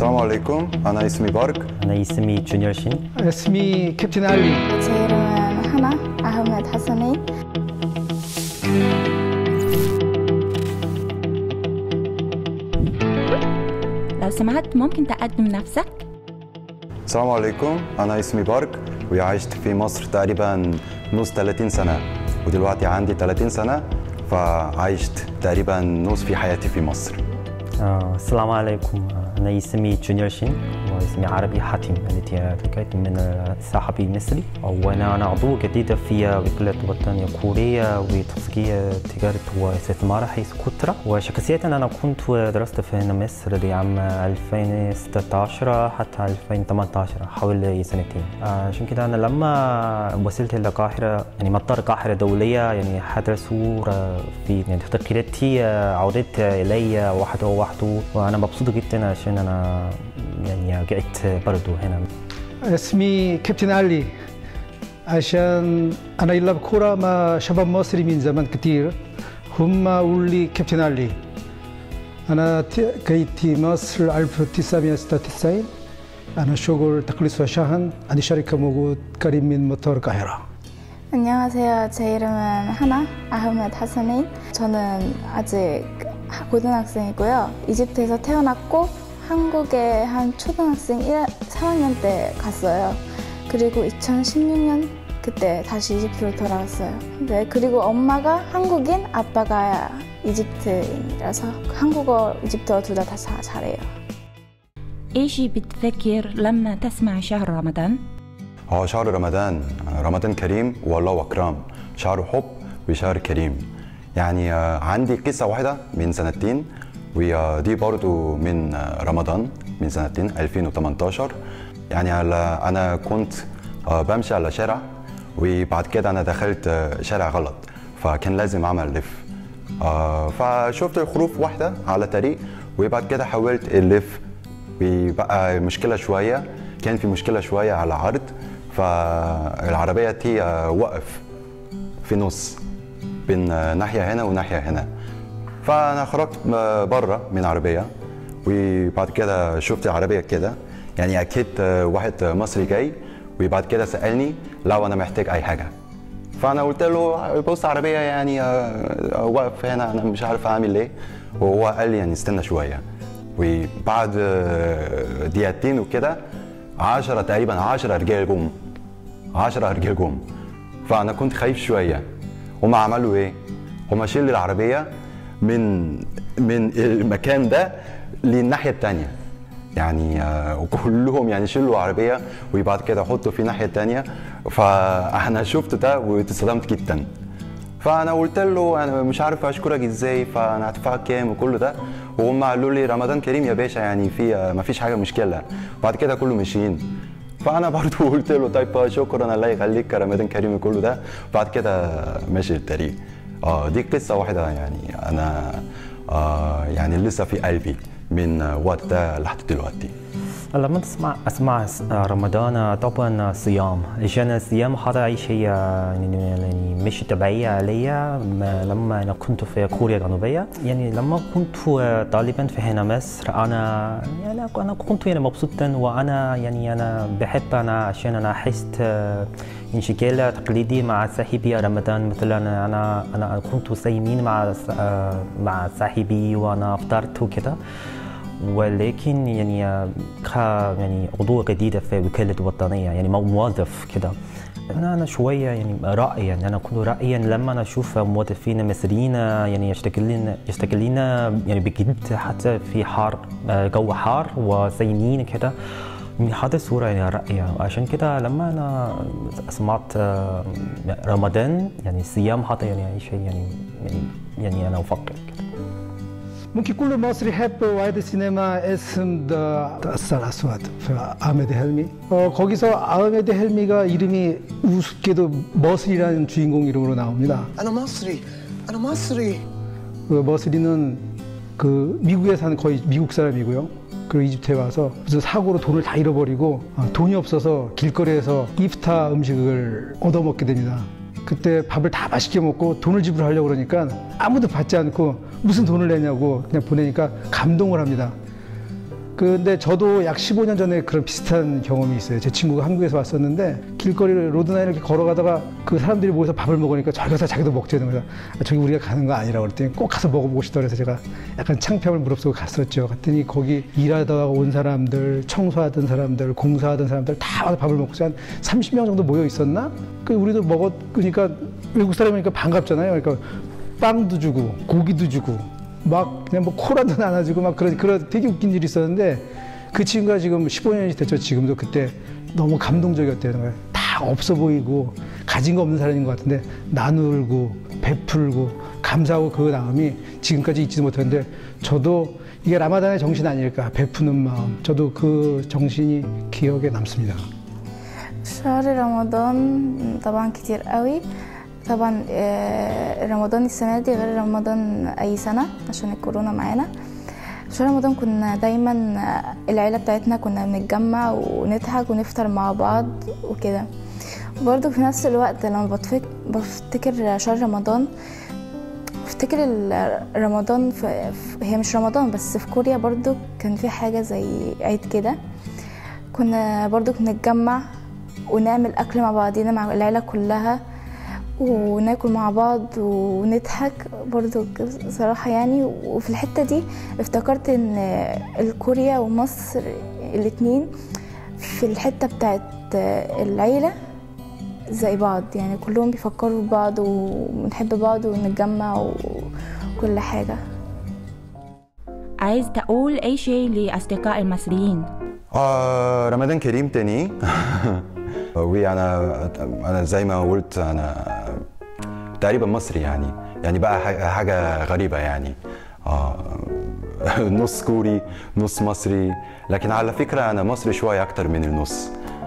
السلام عليكم. أنا اسمي بارك. أنا اسمي جونيور 신. اسمي 캡틴 알리. 제 이름은 하나 아흐메드 하사네인. لو سمحت ممكن تقدم نفسك؟ السلام عليكم. أنا اسمي بارك وعشت في مصر تقريبا نص 30 سنة ودلوقتي عندي 30 سنة فعشت تقريبا نص في حياتي في مصر. السلام عليكم. أنا اسمي جونيور 신 واسمي عربي حاتم التي من الصحفي المصري وأنا عضو جديد في وكالة وطنية كوريا وتنسيقية تجارة واستثمار حيث كترة وشخصيا أنا كنت درست في مصر لعام 2016 حتى 2018 حوالي سنتين. عشان كده أنا لما وصلت إلى القاهرة يعني مطار القاهرة الدولية يعني حدثوا في يعني تقريراتي عودت إلي واحد وأنا مبسوط جدا عشان أنا يعني جيت برضو هنا. اسمي 캡틴 알리. عشان أنا يلعب كورة مع شباب مصري من زمان كتير. هم أولي 캡틴 알리. أنا جيت مصر 1996. أنا شغل تقليص وشحن. أنا شركة موجود قريب من مطار القاهرة. 안녕하세요. 제 이름은 하나 아흐메드 하사네인. 저는 아직 고등학생이고요. 이집트에서 태어났고 한국에 한 초등학생 3학년 때 갔어요. 그리고 2016년 그때 다시 이집트로 돌아왔어요. 네, 그리고 엄마가 한국인, 아빠가 이집트인이라서 한국어, 이집트어 둘 다 잘해요. إيش بتفكر لما تسمع شهر رمضان؟ شهر رمضان كريم والله أكرم. شهر حب وشهر كريم. يعني عندي قصة واحدة من سنتين ودي برضو من رمضان من سنتين 2018. يعني أنا كنت بمشي على شارع وبعد كده أنا دخلت شارع غلط فكان لازم أعمل لف. فشفت الخروف واحدة على طريق وبعد كده حاولت اللف وبقى مشكلة شوية. كان في مشكلة شوية على العرض فالعربية تي وقف في نص بين ناحية هنا وناحية هنا. فأنا خرجت برا من العربية وبعد كده شفت العربية كده يعني أكيد واحد مصري جاي وبعد كده سألني لو أنا محتاج أي حاجة. فأنا قلت له بص عربية يعني واقف هنا أنا مش عارف أعمل إيه. وهو قال لي يعني استنى شوية. وبعد دقيقتين وكده 10 تقريبا 10 رجال جم 10 رجال جم. فأنا كنت خايف شوية. هما عملوا إيه؟ هما شيلوا العربية من المكان ده للناحية التانية يعني وكلهم يعني شيلوا عربية وبعد كده حطوا في الناحية التانية. فأنا شفت ده واتصدمت جدا. فأنا قلت له أنا مش عارف أشكرك إزاي فأنا هدفع كام وكل ده. وهم قالوا لي رمضان كريم يا باشا يعني في ما فيش حاجة مشكلة. بعد كده كله ماشيين. فأنا برضو قلت له طيب شكرا الله يخليك رمضان كريم وكل ده. بعد كده ماشي الطريق. دي قصة واحدة يعني أنا يعني لسه في قلبي من وقت ده لحد دلوقتي. لما أسمع رمضان طبعا صيام عشان الصيام هذا شيء يعني مش طبيعي علي. لما أنا كنت في كوريا الجنوبية يعني لما كنت طالبا في هنا مصر أنا كنت يعني مبسوطا وأنا يعني أنا بحب أنا عشان أنا حست انشغال تقليدي مع صاحبي رمضان. مثلا أنا كنت صايمين مع صاحبي وأنا فطرت وكده. ولكن يعني يعني عضو جديد في وكالة وطنية يعني موظف كده. أنا شوية يعني رأي يعني أنا كنت رأيا لما أنا أشوف موظفين مصريين يعني يشتغلين يعني بجد حتى في حار جو حار وصايمين كده. من هذا الصورة يعني رأيي. عشان كده لما أنا سمعت رمضان يعني صيام هذا يعني شيء يعني أنا أفكر كده. ممكن كل مصري يحب وايد سينما اسم ذا الأسود في 아흐메드 헬미. 거기서 아흐메드 헬미가 이름이 우습게도 머슬이라는 주인공 이름으로 나옵니다. أنا مصري. 그 머슬이는 그 미국에 사는 거의 미국 사람이고요. 그리고 이집트에 와서 무슨 사고로 돈을 다 잃어버리고 돈이 없어서 길거리에서 이프타 음식을 얻어먹게 됩니다. 그때 밥을 다 맛있게 먹고 돈을 지불하려고 그러니까 아무도 받지 않고 무슨 돈을 내냐고 그냥 보내니까 감동을 합니다. 근데 저도 약 15년 전에 그런 비슷한 경험이 있어요. 제 친구가 한국에서 왔었는데 길거리를 로드나 이렇게 걸어가다가 그 사람들이 모여서 밥을 먹으니까 저기 가서 자기도 먹자는 거예요. 저기 우리가 가는 거 아니라고 그랬더니 꼭 가서 먹어보고 싶다 그래서 제가 약간 창피함을 무릅쓰고 갔었죠. 갔더니 거기 일하다가 온 사람들, 청소하던 사람들, 공사하던 사람들 다 와서 밥을 먹고 한 30명 정도 모여 있었나? 그 우리도 먹으니까 외국 사람이니까 반갑잖아요. 그러니까 빵도 주고 고기도 주고 막 그냥 뭐 코라도 나눠주고 막 그런 되게 웃긴 일이 있었는데 그 친구가 지금 15년이 됐죠. 지금도 그때 너무 감동적이었다는 거예요. 다 없어 보이고 가진 거 없는 사람인 것 같은데 나누고 베풀고 감사하고 그 마음이 지금까지 잊지도 못했는데 저도 이게 라마단의 정신 아닐까 베푸는 마음 저도 그 정신이 기억에 남습니다. شهر رمضان طبعا كتير قوي. طبعا رمضان السنة دي غير رمضان أي سنة عشان الكورونا معانا. شهر رمضان كنا دايما العيلة بتاعتنا كنا بنتجمع ونضحك ونفطر مع بعض وكده. برضو في نفس الوقت لما بفتكر شهر رمضان بفتكر رمضان هي مش رمضان بس في كوريا برضو كان في حاجة زي عيد كده. كنا برضو بنتجمع ونعمل أكل مع بعضينا مع العيلة كلها وناكل مع بعض ونضحك برضو صراحة يعني. وفي الحتة دي افتكرت ان الكوريا ومصر الاتنين في الحتة بتاعت العيلة زي بعض يعني كلهم بيفكروا ببعض ونحب بعض ونتجمع وكل حاجة. عايز تقول أي شيء لأصدقاء المصريين؟ رمضان كريم تاني. أنا زي ما قلت أنا تقريبا مصري يعني بقى حاجة غريبة يعني نص كوري نص مصري لكن على فكرة أنا مصري شوية أكتر من النص.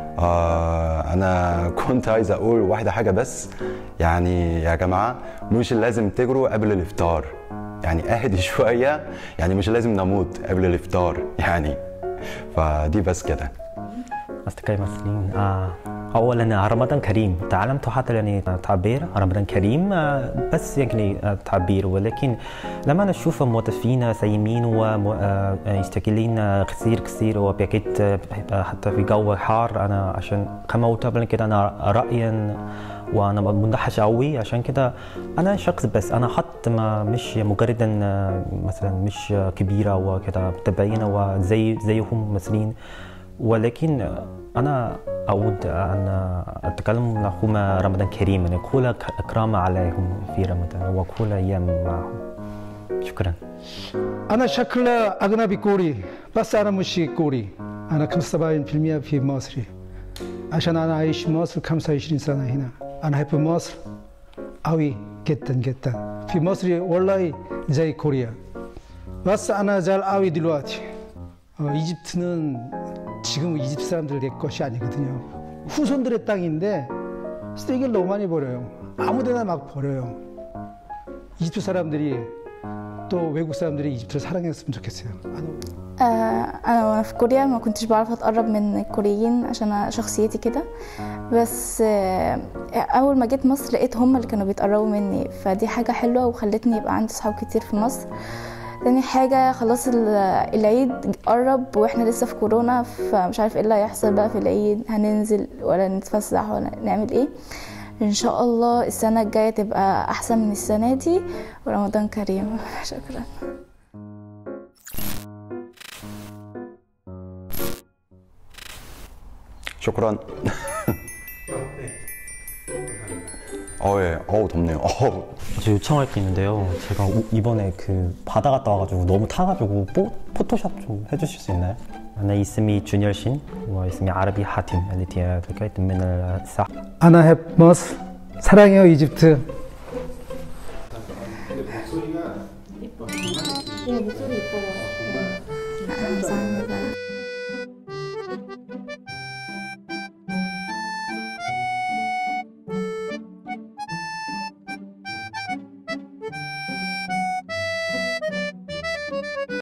أنا كنت عايز أقول واحدة حاجة بس يعني يا جماعة مش لازم تجروا قبل الإفطار يعني أهدي شوية يعني مش لازم نموت قبل الإفطار يعني فدي بس كده. أصدقائي المصريين أولا رمضان كريم تعلمت حتى يعني تعبير رمضان كريم بس يعني تعبير ولكن لما نشوف موظفين صايمين ويستقلين كثير وبقيت حتى في جو حار أنا عشان كما قلت قبل كده أنا رأيا وانا مندهش قوي عشان كده انا شخص بس انا حتى ما مش مجردا مثلا مش كبيره وكده متابعين وزيهم مصريين ولكن أنا أود أن أتكلم لهم رمضان كريم يعني كل إكرام عليهم في رمضان وكل أيام معهم. شكرا. أنا شكل أجنبي كوري بس أنا مش كوري. أنا 75% في مصر عشان أنا عايش في مصر 25 سنة هنا. أنا أحب مصر قوي جدا في مصر والله زي كوريا بس أنا زعل قوي دلوقتي. 이집트는 지금 이집트 사람들 내 것이 아니거든요. 후손들의 땅인데 쓰레기를 너무 많이 버려요. 아무데나 막 버려요. 이집트 사람들이 또 외국 사람들이 이집트를 사랑했으면 좋겠어요. أنا وأنا في كوريا ما كنتش بعرف أتقرب من الكوريين عشان شخصيتي كده بس أول ما جيت مصر لقيت هم اللي كانوا بيتقربوا مني فدي حاجة حلوة وخلتني يبقى عندي صحاب كتير في مصر. تاني حاجة خلاص العيد قرب واحنا لسه في كورونا فمش عارف ايه اللي هيحصل بقى في العيد هننزل ولا نتفسح ولا نعمل ايه. ان شاء الله السنة الجاية تبقى احسن من السنة دي ورمضان كريم. شكرا. شكرا. 예, 덥네요. 저 요청할 게 있는데요. 제가 이번에 그 바다 갔다 와가지고 너무 타가지고 포토샵 좀 해주실 수 있나요? أنا اسمي جونيور شين واسمي عربي حاتم التي تركت من الساحل. أنا أحب مصر. 사랑해요 이집트. 목소리 이뻐요. 감사합니다.